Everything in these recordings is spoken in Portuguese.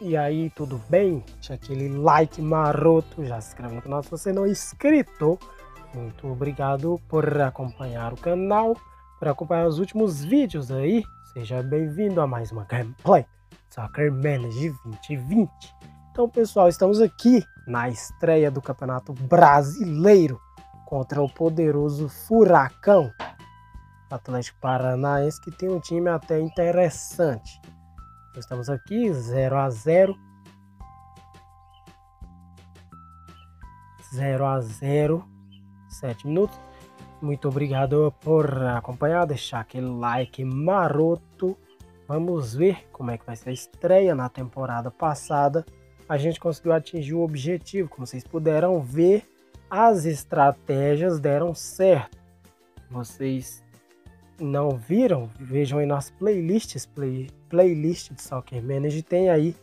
E aí, tudo bem? Deixa aquele like maroto, já se inscreve no canal se você não é inscrito. Muito obrigado por acompanhar o canal, por acompanhar os últimos vídeos aí. Seja bem-vindo a mais uma gameplay Soccer Manager 2020. Então, pessoal, estamos aqui na estreia do Campeonato Brasileiro contra o poderoso Furacão Atlético Paranaense, que tem um time até interessante. Estamos aqui 0 a 0, 7 minutos. Muito obrigado por acompanhar, deixar aquele like maroto. Vamos ver como é que vai ser a estreia. Na temporada passada a gente conseguiu atingir o objetivo. Como vocês puderam ver, as estratégias deram certo. Vocês não viram? Vejam aí nas playlists, playlist de Soccer Manager, tem aí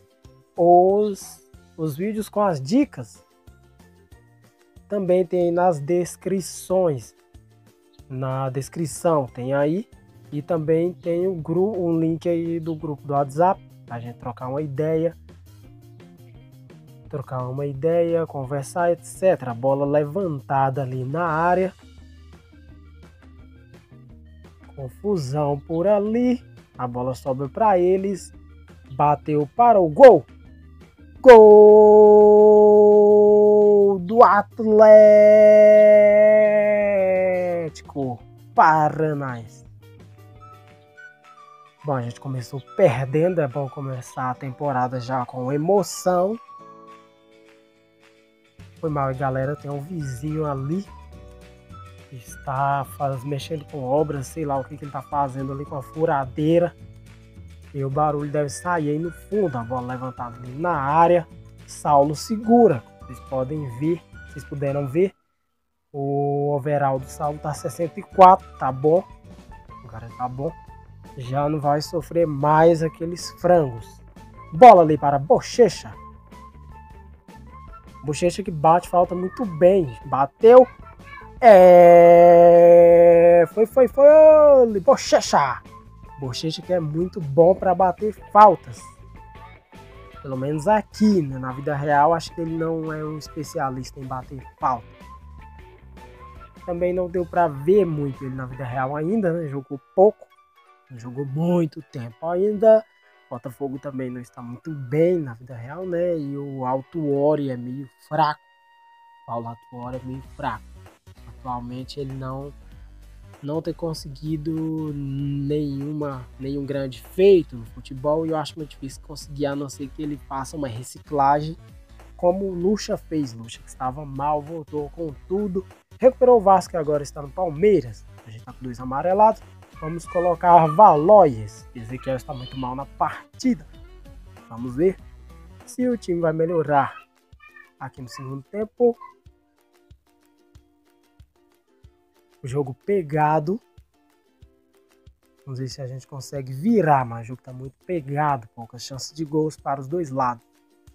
os vídeos com as dicas. Também tem aí nas descrições. Na descrição tem aí. E também tem um link aí do grupo do WhatsApp pra gente trocar uma ideia. Conversar, etc. A bola levantada ali na área. Confusão por ali. A bola sobe para eles. Bateu para o gol. Gol do Atlético Paranaense. Bom, a gente começou perdendo. É bom começar a temporada já com emoção. Foi mal, galera. Tem um vizinho ali. Está mexendo com obras, sei lá o que ele está fazendo ali com a furadeira. E o barulho deve sair aí no fundo. A bola levantada ali na área. Saulo segura. Vocês podem ver, vocês puderam ver. O overall do Saulo tá 64, tá bom. O cara tá bom. Já não vai sofrer mais aqueles frangos. Bola ali para Bochecha. Bochecha que bate falta muito bem. Bateu. Foi. Bochecha. Bochecha que é muito bom para bater faltas. Pelo menos aqui, né? Na vida real, acho que ele não é um especialista em bater falta. Também não deu para ver muito ele na vida real ainda, né? Jogou pouco. Não jogou muito tempo ainda. Botafogo também não está muito bem na vida real, né? E o Autuori é meio fraco. O Paulo Autuori é meio fraco. Atualmente ele não tem conseguido nenhum grande feito no futebol, e eu acho muito difícil conseguir, a não ser que ele faça uma reciclagem como o Lucha fez. Lucha que estava mal, voltou com tudo, recuperou o Vasco e agora está no Palmeiras. A gente está com 2 amarelados. Vamos colocar Valois. Ezequiel está muito mal na partida. Vamos ver se o time vai melhorar aqui no segundo tempo. O jogo pegado. Vamos ver se a gente consegue virar, mas o jogo está muito pegado. Poucas chances de gols para os dois lados.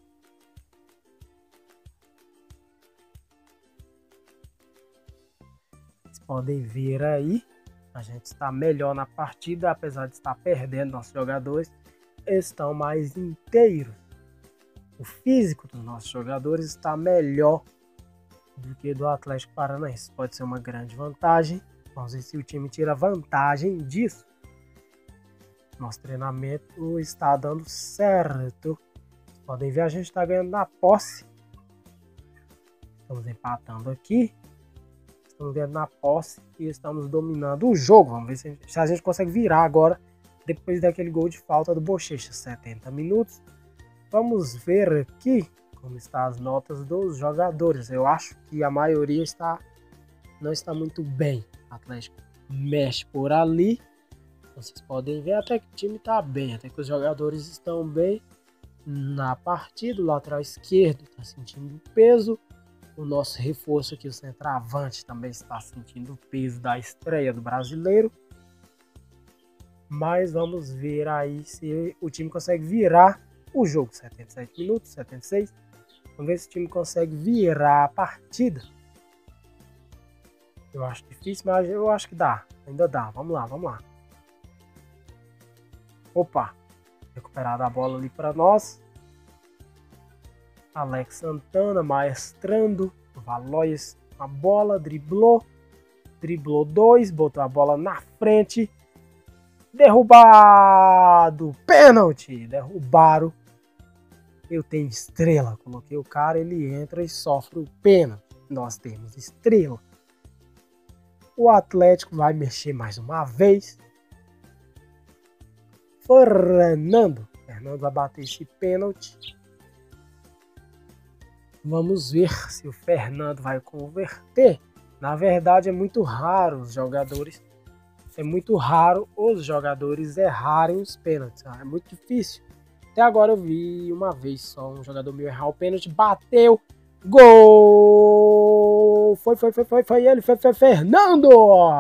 Vocês podem ver aí. A gente está melhor na partida, apesar de estar perdendo. Nossos jogadores estão mais inteiros. O físico dos nossos jogadores está melhor do que do Atlético Paranaense. Pode ser uma grande vantagem. Vamos ver se o time tira vantagem disso. Nosso treinamento está dando certo. Vocês podem ver, a gente está ganhando na posse. Estamos empatando aqui. Estamos ganhando na posse e estamos dominando o jogo. Vamos ver se a gente consegue virar agora, depois daquele gol de falta do Bochecha. 70 minutos. Vamos ver aqui como estão as notas dos jogadores. Eu acho que a maioria não está muito bem. O Atlético mexe por ali. Vocês podem ver até que o time está bem. Até que os jogadores estão bem na partida. O lateral esquerdo está sentindo o peso. O nosso reforço aqui, o centroavante, também está sentindo o peso da estreia do brasileiro. Mas vamos ver aí se o time consegue virar o jogo. 77 minutos, 76. Vamos ver se o time consegue virar a partida. Eu acho difícil, mas eu acho que dá. Ainda dá. Vamos lá. Opa. Recuperada a bola ali para nós. Alex Santana maestrando. Valois a bola, driblou 2, botou a bola na frente. Derrubado! Pênalti! Derrubaram. Eu tenho estrela. Coloquei o cara, ele entra e sofre o pênalti. Nós temos estrela. O Atlético vai mexer mais uma vez. Fernando vai bater esse pênalti. Vamos ver se o Fernando vai converter. Na verdade, é muito raro os jogadores errarem os pênaltis. É muito difícil. Até agora eu vi uma vez só um jogador meu errar o pênalti, bateu, gol! Foi ele, foi Fernando!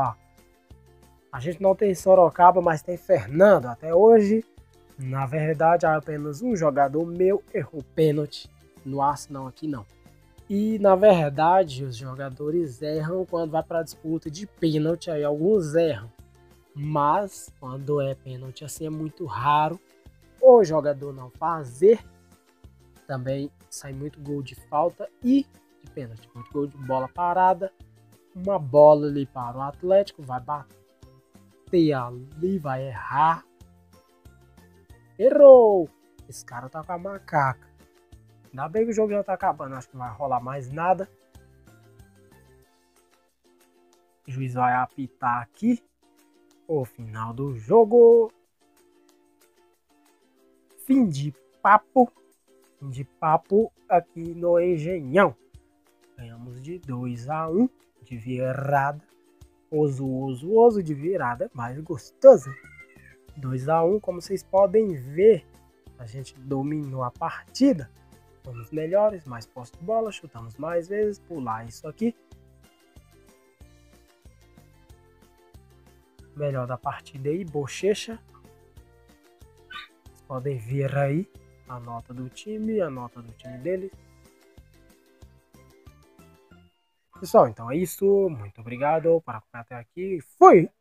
A gente não tem Sorocaba, mas tem Fernando. Até hoje, na verdade, apenas um jogador meu errou pênalti. No Arsenal aqui não. E, na verdade, os jogadores erram quando vai para a disputa de pênalti, aí alguns erram. Mas, quando é pênalti assim, é muito raro o jogador não fazer. Também sai muito gol de falta e de pênalti. Muito gol de bola parada. Uma bola ali para o Atlético, vai bater ali, vai errar. Errou! Esse cara tá com a macaca. Ainda bem que o jogo já tá acabando, acho que não vai rolar mais nada. O juiz vai apitar aqui o final do jogo. Fim de papo aqui no Engenhão. Ganhamos de 2-1 de virada. Oso de virada é mais gostoso. 2-1, como vocês podem ver, a gente dominou a partida. Fomos melhores, mais posse de bola, chutamos mais vezes, pular isso aqui. Melhor da partida aí, Bochecha. Vocês podem ver aí a nota do time deles. Pessoal, então é isso. Muito obrigado por acompanhar até aqui. Fui!